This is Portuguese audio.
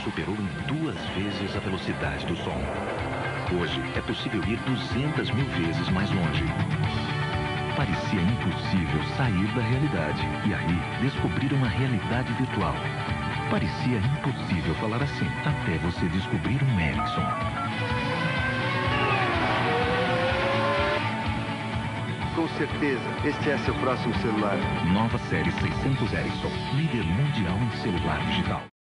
superou em 2 vezes a velocidade do som. Hoje é possível ir 200.000 vezes mais longe. Parecia impossível sair da realidade e aí descobrir uma realidade virtual. Parecia impossível falar assim até você descobrir um Ericsson. Com certeza, este é seu próximo celular. Nova série 600 Ericsson, líder mundial em celular digital.